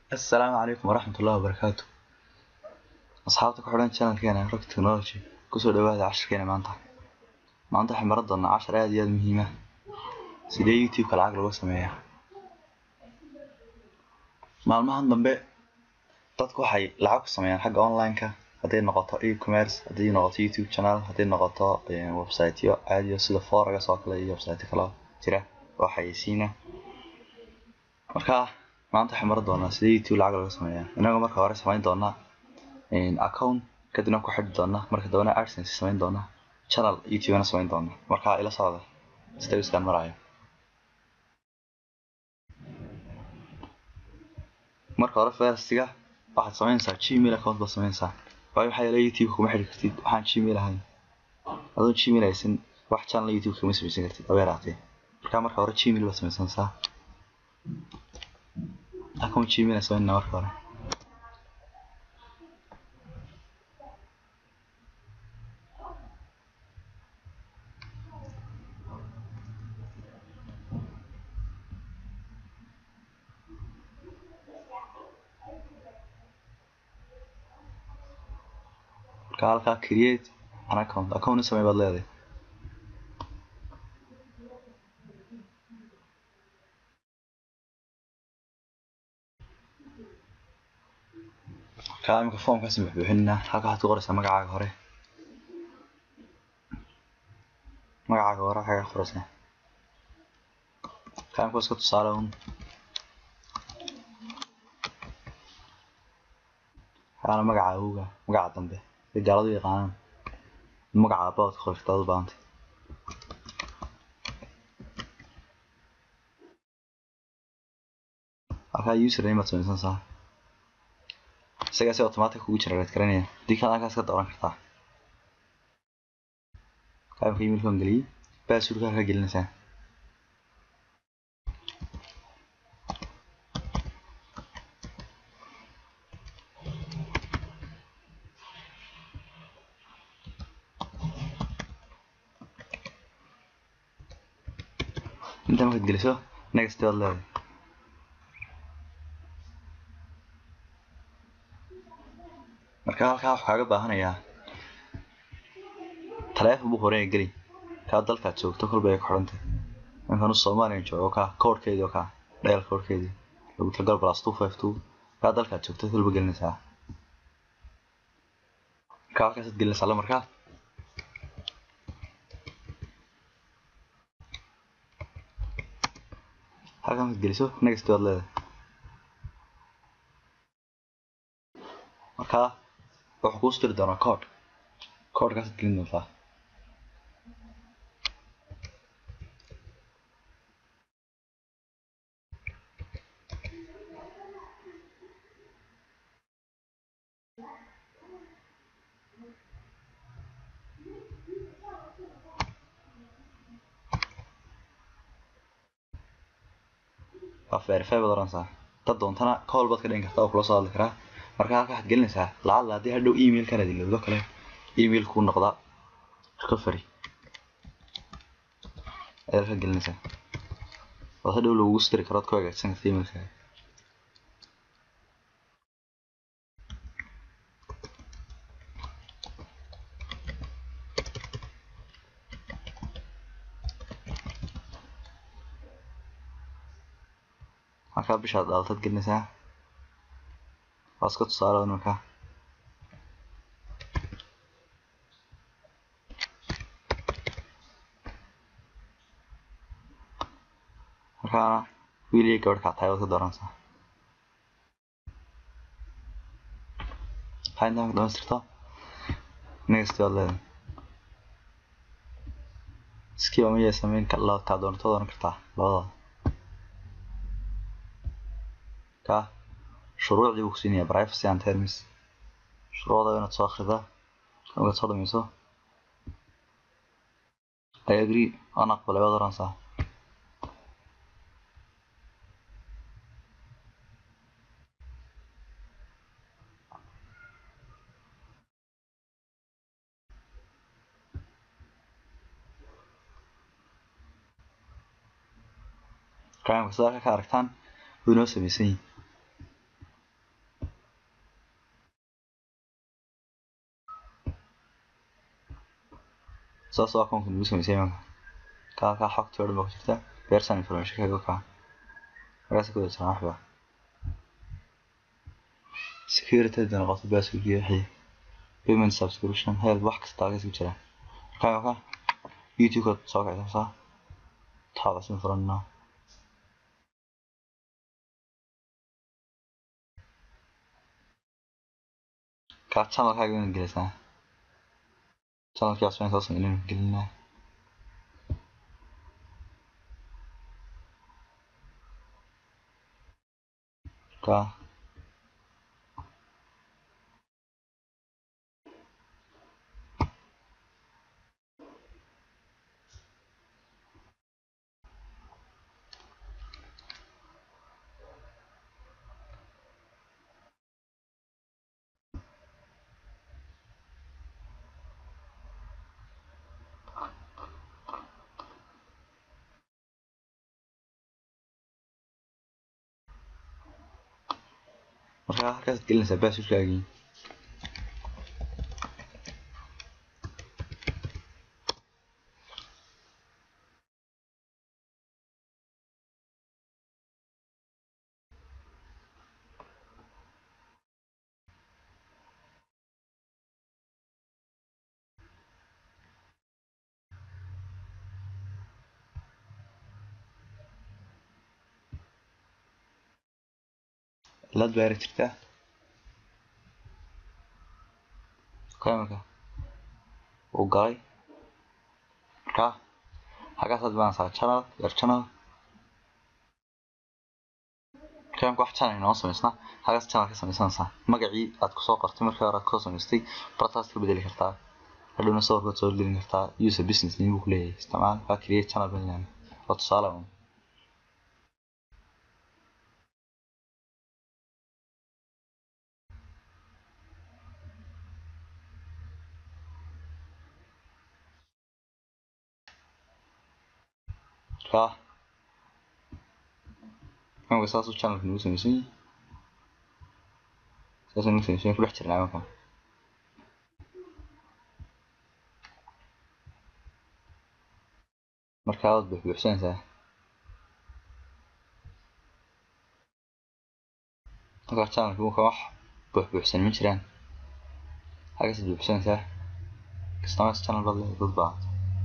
السلام عليكم ورحمة الله وبركاته. أصحابتك حولين channel كينا روك تكنولوجي كسر دواء 10 كينا maanta waxaan baran doonaa 10 aad iyo aad muhiim ah sidee YouTube-ka lacag looga sameeyaa. Maalmahan dambe dadku waxay lacag ku sameeyaan xagga online-ka haday noqoto e-commerce, haday noqoto YouTube channel, haday noqoto website-yo caadi ah sida Forex oo kale iyo website kale jira oo xayeysiina. Marka maanta waxaan baran doonaa sidee YouTube lacag looga sameeyaa. Inagoo marka hore sameyn doonaa account kadibna ku xidhi doonaa marka doona AdSense sameyn doonaa channel YouTube na sameyn doonaa. Marka ila socda steps-kan marayo. marka hore first-ga waxaad sameynaysaa Gmail account baad sameynaysaa. Waxay yeelay YouTube kuma xidhi kartid waxaan Gmail ahayn. Adoo Gmail aysan wax channel YouTube kuma samaysan kartid oo yaraatay. Marka hore Gmail baad sameynaysaa. account Gmail sameynaa marka hore. halka create an account samee baad leedahay. Imika formkaas ma buuxinaa halka waxaad ku qoraysaa magacaaga hore waxaad qoraysaa imika iska tusaale magacaaga magaca dambe ee gaaladu yaqaanaan magaca aabbaad qortaa u baahantay. halka username baad sameynaysaa isaga si automatic ugu generate garanaya dika halkaas ka dooran kartaa. imika emailkan geliye passwordka ka gelinaysaa. inta markaad geliso next baad leedahay. marka halkaa waxaa kaaga baahanayaa taleefon buu hore geli ka dalkaad joogto kolba ay ku xidhantahay. markaan Soomaaliya joogo ka koodhkeedu ka dial koodhkeedu lagu tagal +252 ka dalkaad joogto kolba gelinaysaa. ka halkaas gelinaysaa markaa halkan geliso next baad leedahay. marka wuxuu ku stiri doonaa koodhkaas gelin doontaa. verify baad oranaysaa dad doontana call baad ka dhigin kartaa oo kula soo hadli karaa. marka halka waxaad gelinaysaa lacag hadii hadhow email kana dilowdo kale email ku noqda recovery ayaa ka gelinaysaa oo hadhow lagu stiri karo ku hagaagsan kartaa emailka. halka bishaad daaltad gelinaysaa iska tusaale marka wiilii gabadh ka tahay oo ka dooranaysaa. hayntaan dhameystirto next baad leedahay. skip ama yees sameyn ka doonto dooran kartaa labada. ka shuruucdii uu siinaya privacy and terms shuruucda inaad soo akhridaa oo soo dhamayso. I agree ana aqbalay baad oranaysaa. ka aragtaan wuu inoo samaysan yahay. saas oo akoonka lagu samaysay ka xogta oo dhan ku jirta personal information kaga ka markaas ku jirta waxba security dan qof password yahay payment subscription help wax kasta ka soo jira ka youtube ka soo kacaysa taabas furana ka channel ka gaan gelisa channel ka soo soo gelina ka marka ka gelinaysa password kaagi la beeri jirta kaamka oo galay ka haga sadbaan sa channel yar channel kaamka wax channel inoo samaysna haga channel ka samaysanaysa magacii aad ku soo qortay markii hore ku samaystay bartaas ka bedeli kartaa hadhowna soo kordh soo gelin kartaa user business name ku leeyahay isticmaal ka create channel badan oo tusaale ka kan wasaas channel inuu samaysay saasan inuu samaysay ku dhex jirnaa markaa markaa aad buuxsanaysaa markaa channelku wuxuu wax buuxsan ma jiraan haga si buuxsanaysaa customer channel bad leh dad baa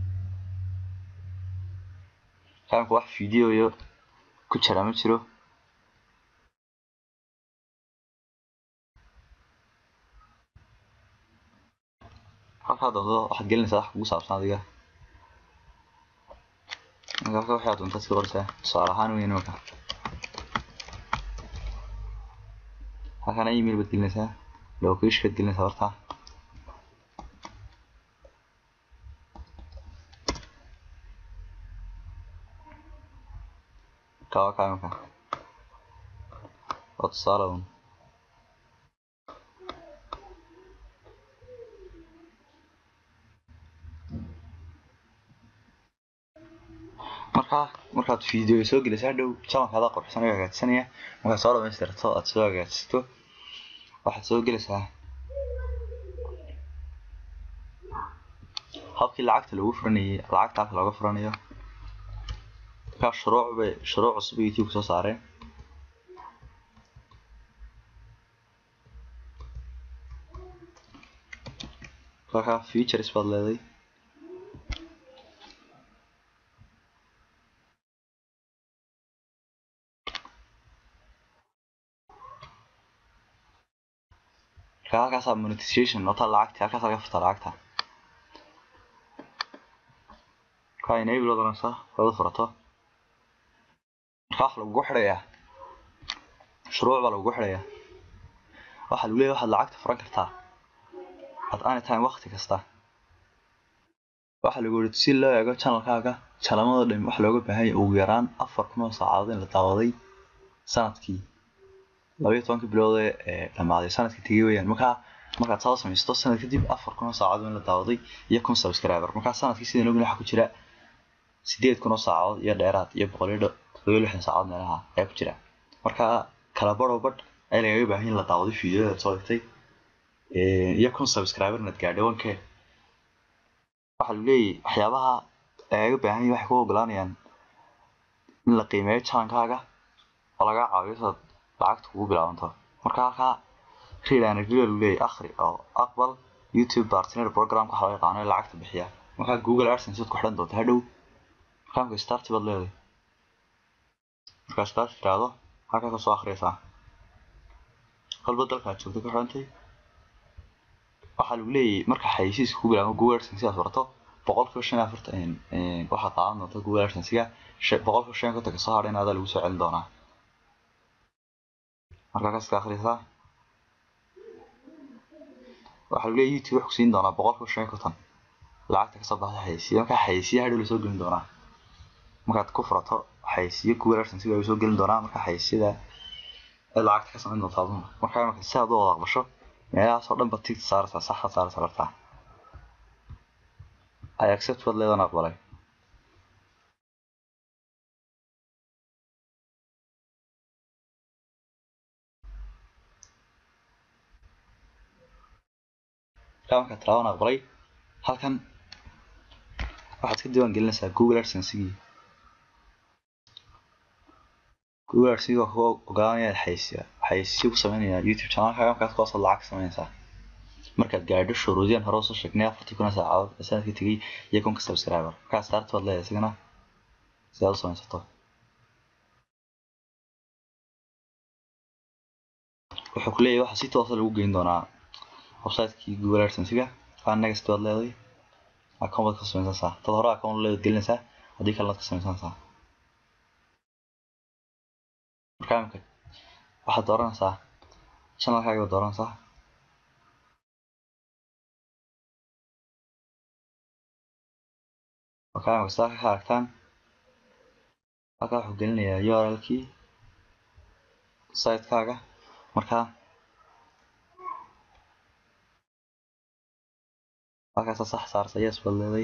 kaamka wax video iyo ku jira ma jiro halka doodo waxaad gelinaysaa wax kugu saabsan adiga marka waxaad doontaa si qoraysaa tusaale ahaan weyn marka halkan email baad gelinaysaa location baad gelinaysaa horta kaamka oo tusaale markaad video soo gelisay hadhow channelkaada qorxsan ayaa hagaajinaya markaad soo dhamaystirto aad soo hagaajisto waxaad soo gelaysaa habkii lacagta lagu furanayay lacagta halka laga furanayo ka shuruuc cusub YouTube soo saareen ka features baad leedahay halkaas monetization nota lacagta halkaas laga furta lacagta ka enable doonaysa wada furato wax lagu xirayaa shuruuc baa lagu xirayaa waxa lagu leeyahay waxaad lacagta furan kartaa at any time waqti kasta waxa lagu yiri si loo eego channelkaaga channelada dhan wax looga baahan yahay ugu yaraan 4,000 saacadood in la daawaday sanadkii 12 bilood ee dhamaaday sanadkii tigay weeyaan markaad soo samaysto sanad kadib 4,000 saacadood in la daawaday iyo 1,000 subscriber marka sanadkii sidii loo waxa ku jira 8,000 saacadood iyo dheeraad iyo 160 saacadood meelaha ay ku jira marka kala badh ay laga baahan yahay la daawaday fiidiyoda soo dhigtay iyo 1,000 subscriber nad gaadhay 1k waxa lagu leeyahay waxyaabaha ay u baahan yihiin waxay ku ogolaanayaan in la qiimeeyo channel-kaaga oo laga caawiyo sad lacagta kugu bilaabanto marka halkaa read and review lagu leeyahay akhri oo aqbal YouTube partner program ka waxa loo yaqaano lacagta bixiya marka Google AdSense ku xidhan doonto hadhow marka start baad leedahay marka start tiraado halka ka soo akhriyaysaa qalba dalka joogto ku xidhantay waxa lagu leeyahay marka xayisiis ku bilaabo Google AdSense aad furto 145 waxa qaadan doonta Google AdSense-ga 150 ka soo hadhay inaad lagu soo celin doonaa marka ka soo akhriyaysaa waxa lagu leeyahay YouTube wuxuu siin doonaa 150 lacagta ka soo baxday xayisiis marka xayisiis hadhow la soo gelin doonaa markaad ku furato xayisiis Google AdSense-ga ay soo gelin doonaa marka xayisiida lacagta ka samayn doontaa marka si aad u wada aqbasho meelahaas oo dhan baad saartaa sax saartaa I accept what leedan aqbalay marka tarawan aqbalay halkan waxaad ka diiwaan gelinaysaa Google AdSense-gii Google AdSense oo ogaanaya xayisiis ku sameynaya YouTube channel-kaaga markaad ku soo lacag sameynaysaa markaad gaadho shuruudiyan hore soo sheegnay 40 saacadood sanadkii tagay iyo kun ka subscriber marka start waad leedahay isagana si aad u samaysato wuxuu ku leeyahay waxa si toos ah lagu geyn doonaa website-kii Google AdSense-ga next waad leedahay account ka samaysanaysaa tad hore account leedahay gelinaysaa hadii kale ka samaysanaysaa marka waxaad dooranaysaa channel-kaaga dooranaysaa marka waxaad ka aragtaan halka wuxuu gelinayaa URL-kii site-kaaga marka halka sax saartay yes baad leedahay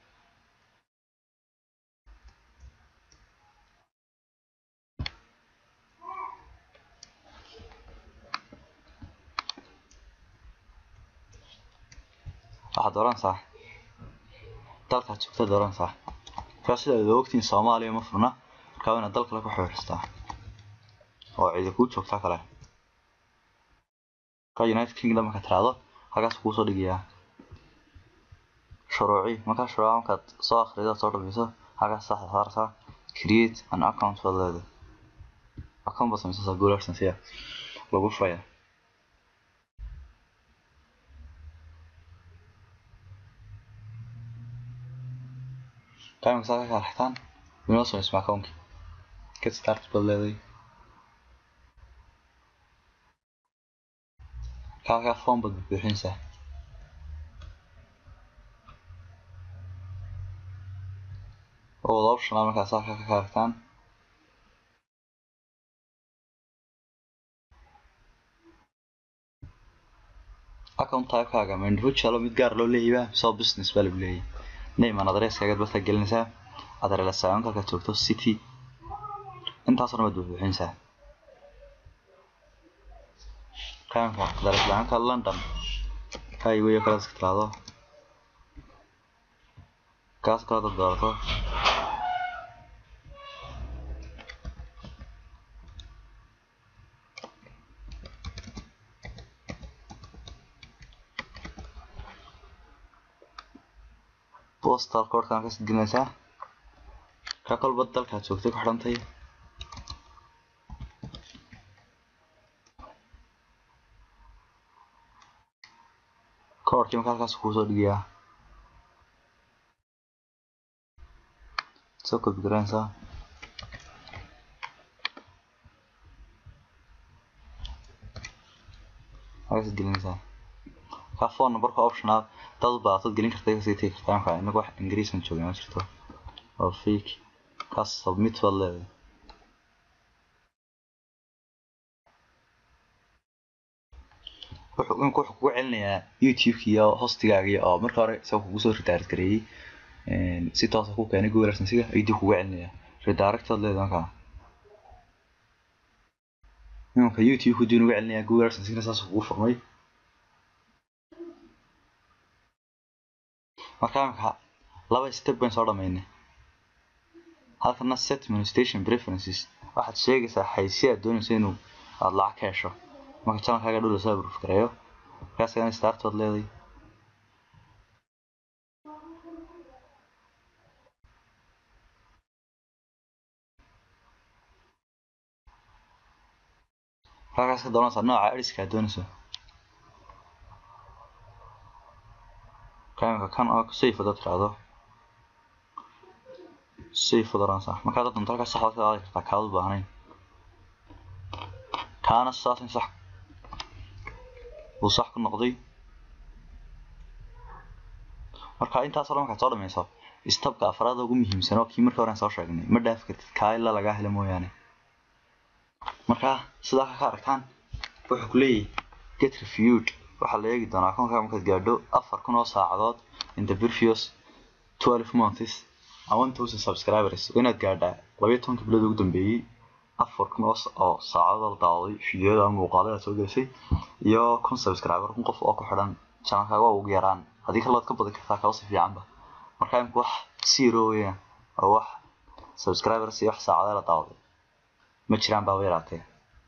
waxaad dooranaysaa dalka joogto dooranaysaa marka sida aad ogtiin Soomaaliya ma furna marka waa inaad dalka la ku xiriirstaa oo cid ku joogta kale ka United Kingdom ka tiraado halkaas ku soo dhigayaa shuruuci marka shuruucda soo akhrido soo dhabiso halkaas sax saartaa create an account for the account bas meesha Google AdSense lagu furaya كان مسافر كارحتان بنوصل نسمع كونكي كنت ستارت بالليل كان فون بالبحين سه هو ضرب شنو عمل كاسافر كارحتان أكون طيب كاجا من فوتش على متجار لو ليه بقى صاب بزنس بالبلي نيم أنا درس كاجا بس تجلنسها أدري للساعة كاجا توكتو سيتي أنت أصلا ما تبغى سه كان درس لان كلندن هاي ويا كلاس كتلاده كاس كذا دارته بوستال كورت كان كاس جنسة كقل بدل كاتشوكتك حرنتي كورت يوم كاس كوسو دقيقة سوق بجرانسا هاي سجلنسا كافون نبرك أوبشنال تضبع تجلين كرتي سيتي كرتان كا إنك واحد إنجليزي نشوفه ما شفته أو فيك كاس سبميت ولا wuxuu ku celinayaa YouTube-kiyo hostigaagii oo marka hore soo kugu soo retire gareeyay si toos ah ku keenay Google AdSense-ga ay dib kugu celinayaa redirect leedahay marka YouTube ku dib ugu celinayaa Google AdSense-ga saas ugu furmay marka laba step baan soo dhameynay halkana set monetization preferences waxaad sheegaysaa xaysiyaad doonayso inuu aad lacag ka hesho marka channelkaaga dhul soo proof gareeyo kaasina start wad leeday halkaas ka doonaysaa nooca ediska doonayso kan oo save dad raado save daransa marka dad inta ka saxdo ka aad kartaa kaad u baahnayn kaana saas sax oo sax ku noqday marka intaas oo marka soo dhamayso stepka afraad ugu muhiimsan oo kii marka hore soo sheegnay ma dhaaf kartid kaayla laga helo mooyaane marka sida ka aragtaan wuxuu ku leeyahay get reviewed waxa la eegi doonaa akoonka marka gaadho 4000 oo saacadood in the previous 12 months I want to subscribers inaad gaadhaa 12 bilood ugu dambeeyay 4000 oo saacadood daawaday fiidiyada muuqaalada soo gashay iyo 1000 subscriber qof oo ku xidhan channelkaaga ugu yaraan hadii kala ka badan kartaa ka si fiicanba marka in wax zero weeyaan oo wax subscribers iyo wax saacadaha la daawaday ma jiraan baa weeraatay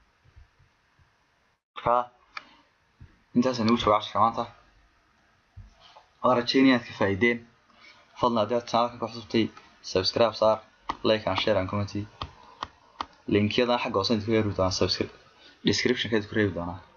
marka intaas aynu soo gaashay maanta aragtiniya ka faa'iideen fadlan hadii channelka ku xusubtay subscribe saar like and share and comment linkyada xagga hoose inta ku yeeri doona subscribe description ka ku reebi doona